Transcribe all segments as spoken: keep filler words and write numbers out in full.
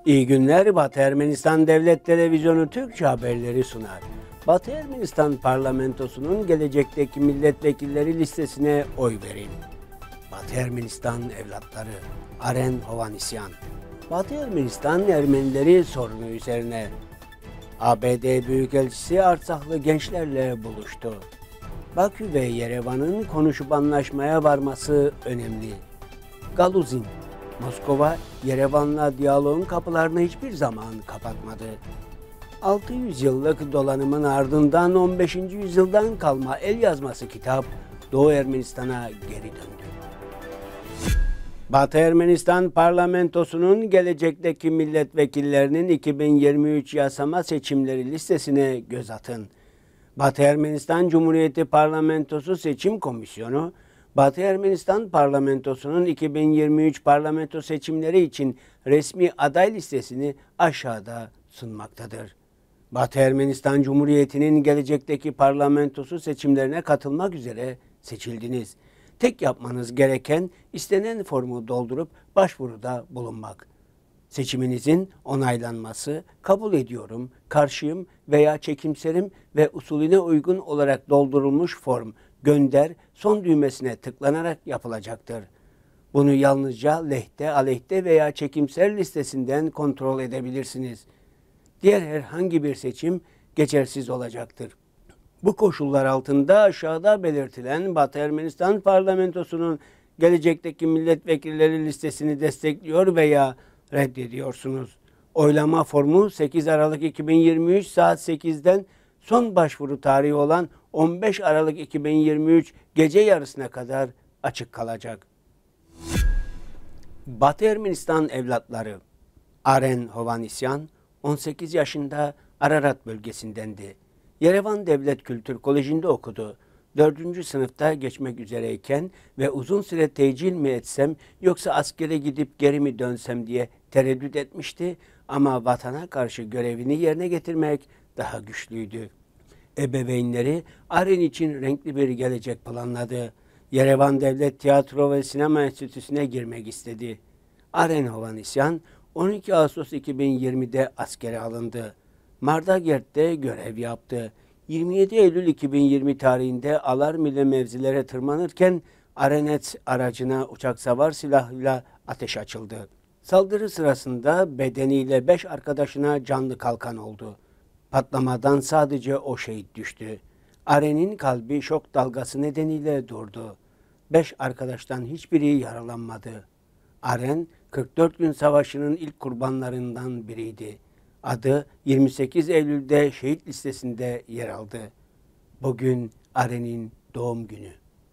İyi günler. Batı Ermenistan Devlet Televizyonu Türkçe haberleri sunar. Batı Ermenistan parlamentosunun gelecekteki milletvekilleri listesine oy verin. Batı Ermenistan evlatları Aren Hovanesyan. Batı Ermenistan Ermenileri sorunu üzerine A B D Büyükelçisi Artsaklı gençlerle buluştu. Bakü ve Yerevan'ın konuşup anlaşmaya varması önemli. Galuzin. Moskova, Yerevan'la diyaloğun kapılarını hiçbir zaman kapatmadı. altı yüz yıllık dolanımın ardından on beşinci yüzyıldan kalma el yazması kitap Doğu Ermenistan'a geri döndü. Batı Ermenistan parlamentosunun gelecekteki milletvekillerinin iki bin yirmi üç yasama seçimleri listesine göz atın. Batı Ermenistan Cumhuriyeti Parlamentosu Seçim Komisyonu, Batı Ermenistan Parlamentosu'nun iki bin yirmi üç parlamento seçimleri için resmi aday listesini aşağıda sunmaktadır. Batı Ermenistan Cumhuriyeti'nin gelecekteki parlamentosu seçimlerine katılmak üzere seçildiniz. Tek yapmanız gereken istenen formu doldurup başvuruda bulunmak. Seçiminizin onaylanması, kabul ediyorum, karşıyım veya çekimserim ve usulüne uygun olarak doldurulmuş form gönder son düğmesine tıklanarak yapılacaktır. Bunu yalnızca lehte, aleyhte veya çekimser listesinden kontrol edebilirsiniz. Diğer herhangi bir seçim geçersiz olacaktır. Bu koşullar altında aşağıda belirtilen Batı Ermenistan parlamentosunun gelecekteki milletvekilleri listesini destekliyor veya reddediyorsunuz. Oylama formu sekiz Aralık iki bin yirmi üç saat sekizden son başvuru tarihi olan on beş Aralık iki bin yirmi üç gece yarısına kadar açık kalacak. Batı Ermenistan evlatları Aren Hovanesyan on sekiz yaşında Ararat bölgesindendi. Yerevan Devlet Kültür Koleji'nde okudu. dördüncü sınıfta geçmek üzereyken ve uzun süre tecil mi etsem yoksa askere gidip geri mi dönsem diye tereddüt etmişti ama vatana karşı görevini yerine getirmek daha güçlüydü. Ebeveynleri Aren için renkli bir gelecek planladı. Yerevan Devlet Tiyatro ve Sinema Enstitüsü'ne girmek istedi. Aren Hovanesyan on iki Ağustos iki bin yirmide askere alındı. Mardagert'te görev yaptı. yirmi yedi Eylül iki bin yirmi tarihinde alarm ile mevzilere tırmanırken Arenet aracına uçak savar silahıyla ateş açıldı. Saldırı sırasında bedeniyle beş arkadaşına canlı kalkan oldu. Patlamadan sadece o şehit düştü. Aren'in kalbi şok dalgası nedeniyle durdu. Beş arkadaştan hiçbiri yaralanmadı. Aren, kırk dört gün savaşının ilk kurbanlarından biriydi. Adı yirmi sekiz Eylül'de şehit listesinde yer aldı. Bugün Aren'in doğum günü.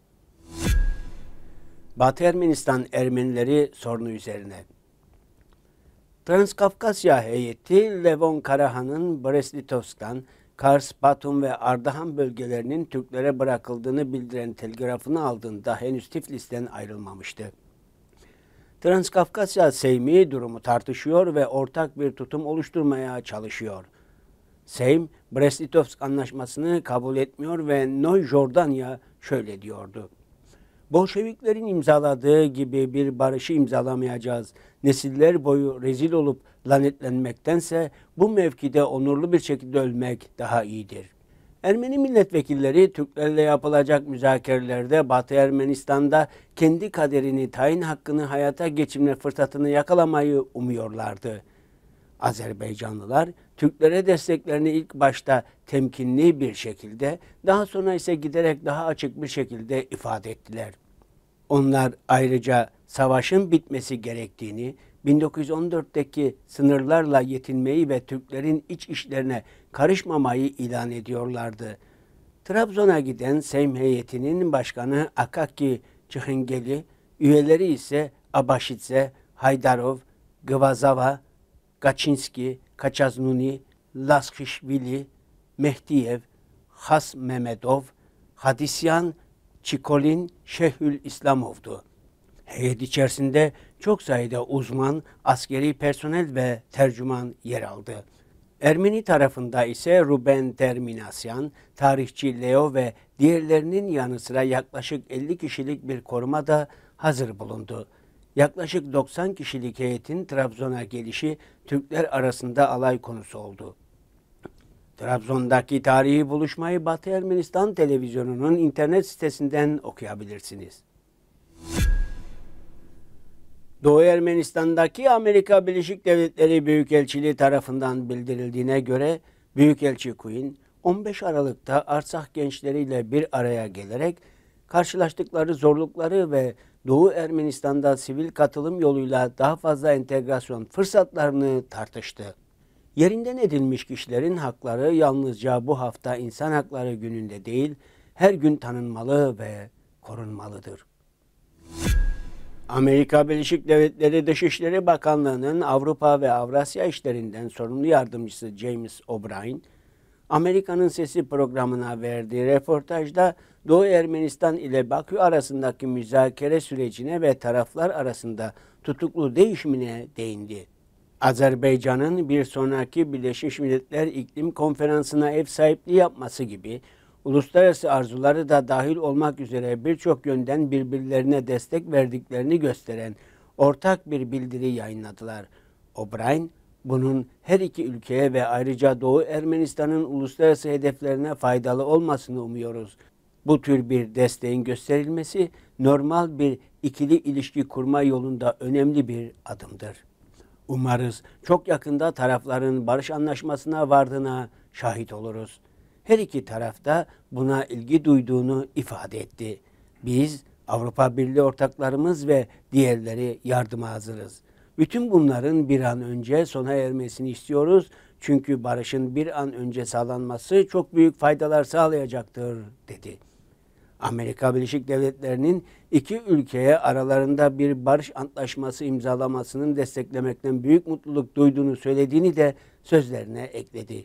Batı Ermenistan Ermenileri sorunu üzerine. Transkafkasya heyeti Levon Karahan'ın Brest-Litovsk'tan Kars, Batum ve Ardahan bölgelerinin Türklere bırakıldığını bildiren telgrafını aldığında henüz Tiflis'ten ayrılmamıştı. Transkafkasya Seymi durumu tartışıyor ve ortak bir tutum oluşturmaya çalışıyor. Seym, Brest-Litovsk anlaşmasını kabul etmiyor ve Noy Jordanya şöyle diyordu. Bolşeviklerin imzaladığı gibi bir barışı imzalamayacağız. Nesiller boyu rezil olup lanetlenmektense bu mevkide onurlu bir şekilde ölmek daha iyidir. Ermeni milletvekilleri Türklerle yapılacak müzakerelerde Batı Ermenistan'da kendi kaderini, tayin hakkını hayata geçirme fırsatını yakalamayı umuyorlardı. Azerbaycanlılar Türklere desteklerini ilk başta temkinli bir şekilde, daha sonra ise giderek daha açık bir şekilde ifade ettiler. Onlar ayrıca savaşın bitmesi gerektiğini, bin dokuz yüz on dörtteki sınırlarla yetinmeyi ve Türklerin iç işlerine karışmamayı ilan ediyorlardı. Trabzon'a giden Seym heyetinin başkanı Akaki Çihengeli, üyeleri ise Abaşidze, Haydarov, Gvazava, Kaçinski, Kaçaznuni, Laskişvili, Mehdiyev, Has Mehmedov, Hadisyan, Çikolin, Şehül İslamov'du. Heyet içerisinde çok sayıda uzman, askeri personel ve tercüman yer aldı. Ermeni tarafında ise Ruben Terminasyan, tarihçi Leo ve diğerlerinin yanı sıra yaklaşık elli kişilik bir koruma da hazır bulundu. Yaklaşık doksan kişilik heyetin Trabzon'a gelişi Türkler arasında alay konusu oldu. Trabzon'daki tarihi buluşmayı Batı Ermenistan Televizyonu'nun internet sitesinden okuyabilirsiniz. Doğu Ermenistan'daki Amerika Birleşik Devletleri Büyükelçiliği tarafından bildirildiğine göre Büyükelçi Quinn on beş Aralık'ta Artsakh gençleriyle bir araya gelerek karşılaştıkları zorlukları ve Doğu Ermenistan'da sivil katılım yoluyla daha fazla entegrasyon fırsatlarını tartıştı. Yerinden edilmiş kişilerin hakları yalnızca bu hafta İnsan Hakları Günü'nde değil, her gün tanınmalı ve korunmalıdır. Amerika Birleşik Devletleri Dışişleri Bakanlığı'nın Avrupa ve Avrasya işlerinden sorumlu yardımcısı James O'Brien, Amerika'nın Sesi programına verdiği röportajda Doğu Ermenistan ile Bakü arasındaki müzakere sürecine ve taraflar arasında tutuklu değişimine değindi. Azerbaycan'ın bir sonraki Birleşmiş Milletler İklim Konferansı'na ev sahipliği yapması gibi uluslararası arzuları da dahil olmak üzere birçok yönden birbirlerine destek verdiklerini gösteren ortak bir bildiri yayınladılar. O'Brien, bunun her iki ülkeye ve ayrıca Doğu Ermenistan'ın uluslararası hedeflerine faydalı olmasını umuyoruz. Bu tür bir desteğin gösterilmesi normal bir ikili ilişki kurma yolunda önemli bir adımdır. Umarız çok yakında tarafların barış anlaşmasına vardığına şahit oluruz. Her iki taraf da buna ilgi duyduğunu ifade etti. Biz, Avrupa Birliği ortaklarımız ve diğerleri yardıma hazırız. Bütün bunların bir an önce sona ermesini istiyoruz. Çünkü barışın bir an önce sağlanması çok büyük faydalar sağlayacaktır, dedi. Amerika Birleşik Devletleri'nin iki ülkeye aralarında bir barış antlaşması imzalamasının desteklemekten büyük mutluluk duyduğunu söylediğini de sözlerine ekledi.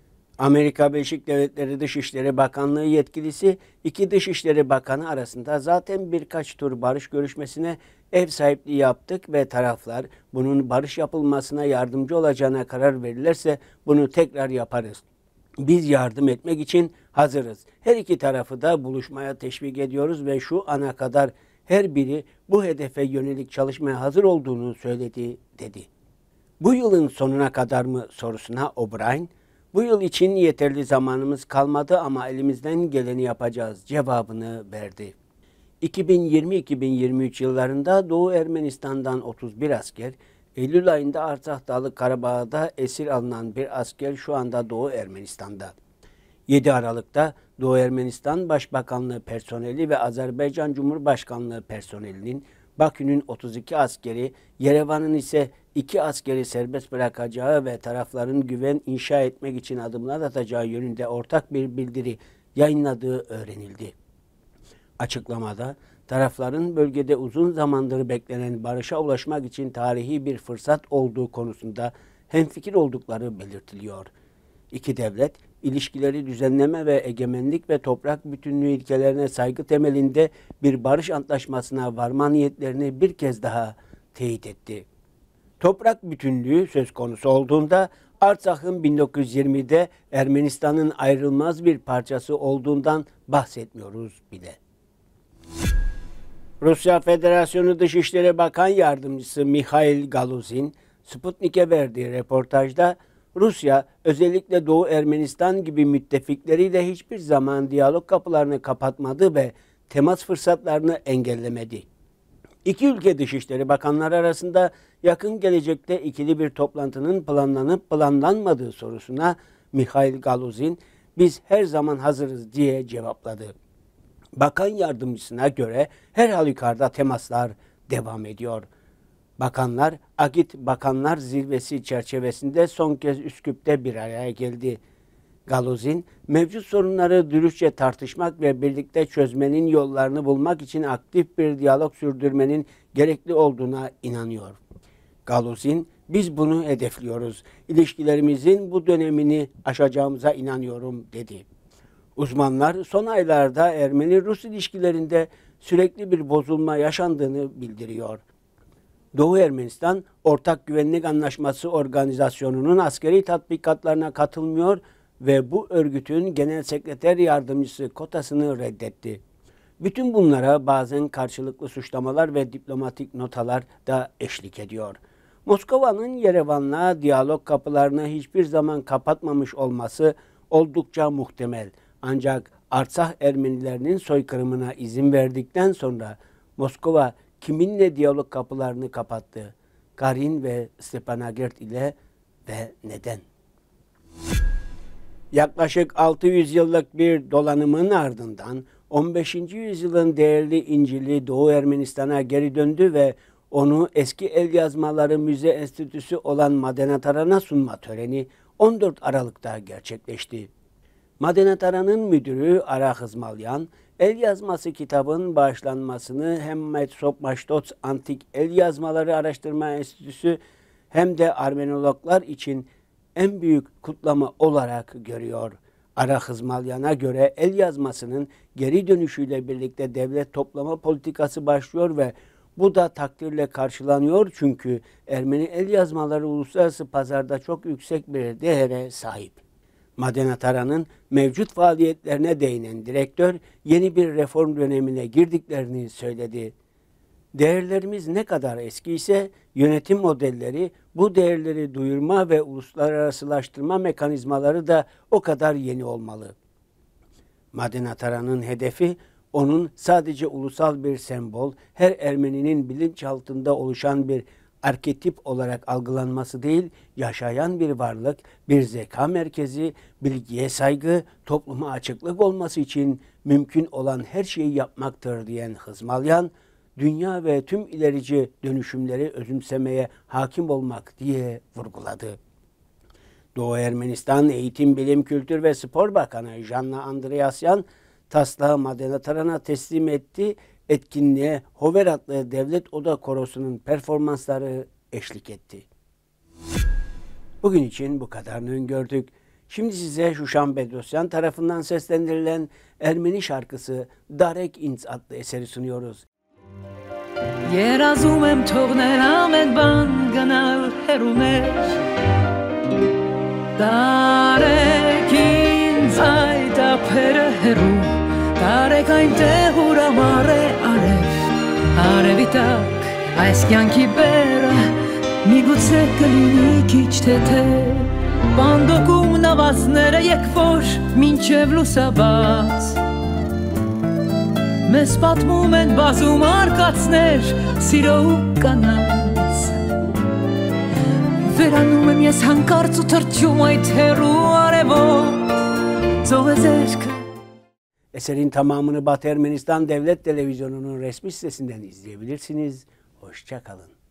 Amerika Birleşik Devletleri Dışişleri Bakanlığı yetkilisi iki Dışişleri Bakanı arasında zaten birkaç tur barış görüşmesine ev sahipliği yaptık ve taraflar bunun barış yapılmasına yardımcı olacağına karar verirlerse bunu tekrar yaparız. Biz yardım etmek için hazırız. Her iki tarafı da buluşmaya teşvik ediyoruz ve şu ana kadar her biri bu hedefe yönelik çalışmaya hazır olduğunu söyledi, dedi. Bu yılın sonuna kadar mı sorusuna O'Brien, bu yıl için yeterli zamanımız kalmadı ama elimizden geleni yapacağız cevabını verdi. iki bin yirmi iki bin yirmi üç yıllarında Doğu Ermenistan'dan otuz bir asker, Eylül ayında Artsakh Dağlık Karabağ'da esir alınan bir asker şu anda Doğu Ermenistan'da. yedi Aralık'ta Doğu Ermenistan Başbakanlığı personeli ve Azerbaycan Cumhurbaşkanlığı personelinin Bakü'nün otuz iki askeri, Yerevan'ın ise iki askeri serbest bırakacağı ve tarafların güven inşa etmek için adımlar atacağı yönünde ortak bir bildiri yayınladığı öğrenildi. Açıklamada tarafların bölgede uzun zamandır beklenen barışa ulaşmak için tarihi bir fırsat olduğu konusunda hemfikir oldukları belirtiliyor. İki devlet, ilişkileri düzenleme ve egemenlik ve toprak bütünlüğü ilkelerine saygı temelinde bir barış antlaşmasına varma niyetlerini bir kez daha teyit etti. Toprak bütünlüğü söz konusu olduğunda Artsakh'ın bin dokuz yüz yirmide Ermenistan'ın ayrılmaz bir parçası olduğundan bahsetmiyoruz bile. Rusya Federasyonu Dışişleri Bakan Yardımcısı Mikhail Galuzin, Sputnik'e verdiği röportajda Rusya özellikle Doğu Ermenistan gibi müttefikleriyle hiçbir zaman diyalog kapılarını kapatmadı ve temas fırsatlarını engellemedi. İki ülke Dışişleri Bakanları arasında yakın gelecekte ikili bir toplantının planlanıp planlanmadığı sorusuna Mikhail Galuzin, biz her zaman hazırız diye cevapladı. Bakan yardımcısına göre her halükarda temaslar devam ediyor. Bakanlar, Agit Bakanlar Zirvesi çerçevesinde son kez Üsküp'te bir araya geldi. Galuzin, mevcut sorunları dürüstçe tartışmak ve birlikte çözmenin yollarını bulmak için aktif bir diyalog sürdürmenin gerekli olduğuna inanıyor. Galuzin, biz bunu hedefliyoruz. İlişkilerimizin bu dönemini aşacağımıza inanıyorum, dedi. Uzmanlar son aylarda Ermeni-Rus ilişkilerinde sürekli bir bozulma yaşandığını bildiriyor. Doğu Ermenistan, Ortak Güvenlik Anlaşması Organizasyonu'nun askeri tatbikatlarına katılmıyor ve bu örgütün genel sekreter yardımcısı kotasını reddetti. Bütün bunlara bazen karşılıklı suçlamalar ve diplomatik notalar da eşlik ediyor. Moskova'nın Yerevan'la diyalog kapılarını hiçbir zaman kapatmamış olması oldukça muhtemel. Ancak Artsakh Ermenilerinin soykırımına izin verdikten sonra Moskova kiminle diyalog kapılarını kapattı? Karin ve Stepanakert ile ve neden? Yaklaşık altı yüz yıllık bir dolanımın ardından on beşinci yüzyılın değerli İncil'i Doğu Ermenistan'a geri döndü ve onu eski el yazmaları müze enstitüsü olan Madenataran'a sunma töreni on dört Aralık'ta gerçekleşti. Madenataran'ın müdürü Ara Hızmalyan, el yazması kitabın bağışlanmasını hem Metrosopmaştots Antik El Yazmaları Araştırma Enstitüsü hem de Armenologlar için en büyük kutlama olarak görüyor. Ara Hızmalyan'a göre el yazmasının geri dönüşüyle birlikte devlet toplama politikası başlıyor ve bu da takdirle karşılanıyor çünkü Ermeni el yazmaları uluslararası pazarda çok yüksek bir değere sahip. Madenataran'ın mevcut faaliyetlerine değinen direktör yeni bir reform dönemine girdiklerini söyledi. Değerlerimiz ne kadar eski ise yönetim modelleri, bu değerleri duyurma ve uluslararasılaştırma mekanizmaları da o kadar yeni olmalı. Madenataran'ın hedefi onun sadece ulusal bir sembol, her Ermeninin bilinçaltında oluşan bir arketip olarak algılanması değil, yaşayan bir varlık, bir zeka merkezi, bilgiye saygı, topluma açıklık olması için mümkün olan her şeyi yapmaktır diyen Hızmalyan, dünya ve tüm ilerici dönüşümleri özümsemeye hakim olmak diye vurguladı. Doğu Ermenistan Eğitim, Bilim, Kültür ve Spor Bakanı Janna Andreasyan, taslağı Madenataran'a teslim etti. Etkinliğe Hover adlı devlet oda korosunun performansları eşlik etti. Bugün için bu kadarını öngördük. Şimdi size Şuşan Bedrosyan tarafından seslendirilen Ermeni şarkısı Darek İnz adlı eseri sunuyoruz. Երազում եմ թողնել ամեն բան գնալ հեռուներ Տարեք ինձ այդ ափերը հեռու Տարեք այնտեղ ուր ամառ է արև Արևի տակ այս կյանքի բերը միգուցե կլինի քիչ թեթև Բանդոկում նավազները եկվոր մինչև լուսաբաց Մեզ պատմում են բազում արկածներ, սիրո ու կանանց Վերանում եմ ես հանկարծ ու թրջում այդ հեռու արևոտ Ծովեզերքը Eserin tamamını Batı Ermenistan Devlet Televizyonu'nun resmi sitesinden izleyebilirsiniz. Hoşça kalın.